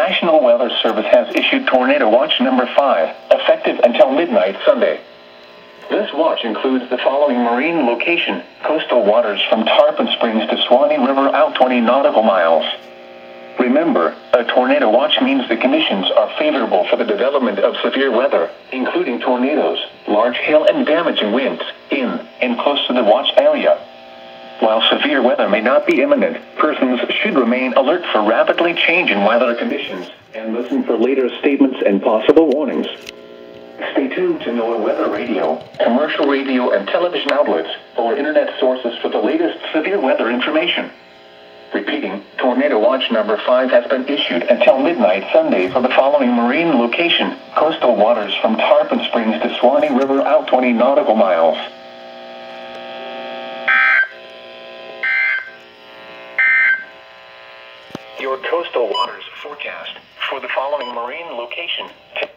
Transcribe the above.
National Weather Service has issued Tornado Watch number 5, effective until midnight Sunday. This watch includes the following marine location: coastal waters from Tarpon Springs to Swanee River out 20 nautical miles. Remember, a tornado watch means the conditions are favorable for the development of severe weather, including tornadoes, large hail and damaging winds, in and close to the watch area. While severe weather may not be imminent, persons should remain alert for rapidly changing weather conditions and listen for later statements and possible warnings. Stay tuned to NOAA Weather Radio, commercial radio and television outlets, or internet sources for the latest severe weather information. Repeating, Tornado Watch number 5 has been issued until midnight Sunday for the following marine location: coastal waters from Tarpon Springs to Swanee River out 20 nautical miles. Your coastal waters forecast for the following marine location.